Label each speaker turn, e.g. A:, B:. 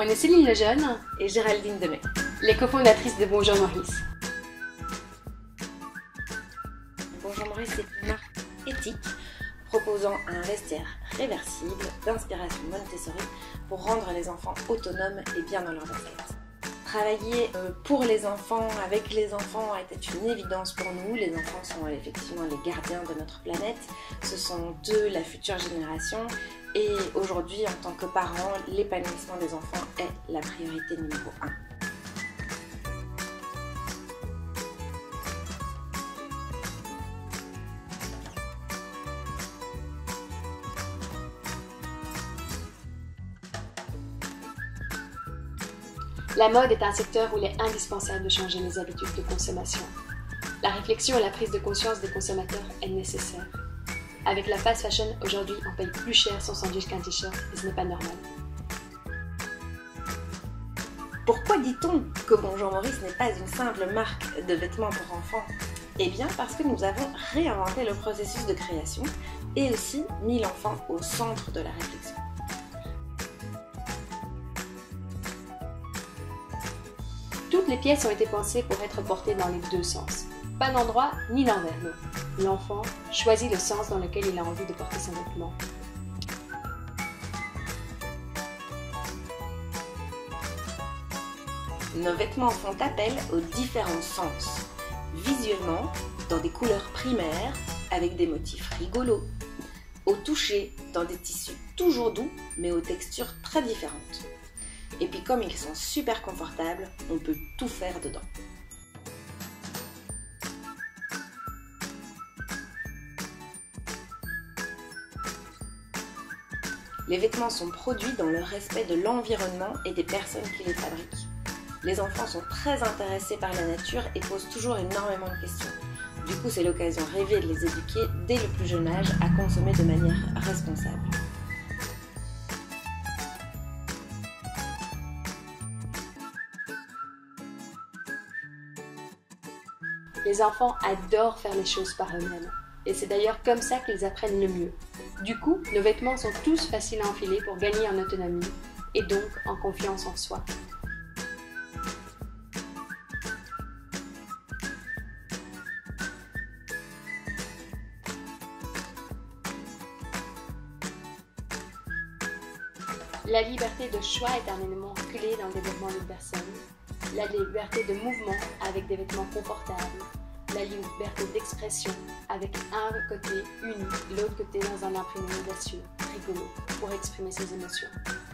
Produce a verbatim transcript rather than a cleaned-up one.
A: On est Céline Lejeune
B: et Géraldine Demey,
A: les cofondatrices de Bonjour Maurice.
B: Bonjour Maurice est une marque éthique proposant un vestiaire réversible d'inspiration Montessori pour rendre les enfants autonomes et bien dans leur basket. Travailler pour les enfants, avec les enfants, était une évidence pour nous. Les enfants sont effectivement les gardiens de notre planète. Ce sont d'eux la future génération. Et aujourd'hui, en tant que parents, l'épanouissement des enfants est la priorité numéro un.
A: La mode est un secteur où il est indispensable de changer les habitudes de consommation. La réflexion et la prise de conscience des consommateurs est nécessaire. Avec la fast fashion, aujourd'hui, on paye plus cher son sandwich qu'un t-shirt et ce n'est pas normal.
B: Pourquoi dit-on que Bonjour Maurice n'est pas une simple marque de vêtements pour enfants? Eh bien parce que nous avons réinventé le processus de création et aussi mis l'enfant au centre de la réflexion.
A: Toutes les pièces ont été pensées pour être portées dans les deux sens. Pas d'endroit ni l'envers, non. L'enfant choisit le sens dans lequel il a envie de porter son vêtement.
B: Nos vêtements font appel aux différents sens. Visuellement, dans des couleurs primaires, avec des motifs rigolos. Au toucher, dans des tissus toujours doux, mais aux textures très différentes. Et puis comme ils sont super confortables, on peut tout faire dedans. Les vêtements sont produits dans le respect de l'environnement et des personnes qui les fabriquent. Les enfants sont très intéressés par la nature et posent toujours énormément de questions. Du coup, c'est l'occasion rêvée de les éduquer dès le plus jeune âge à consommer de manière responsable.
A: Les enfants adorent faire les choses par eux-mêmes. Et c'est d'ailleurs comme ça qu'ils apprennent le mieux. Du coup, nos vêtements sont tous faciles à enfiler pour gagner en autonomie et donc en confiance en soi. La liberté de choix est un élément clé dans le développement d'une personne. La liberté de mouvement avec des vêtements confortables. La liberté d'expression avec un côté uni, l'autre côté dans un imprimé audacieux, rigolo, pour exprimer ses émotions.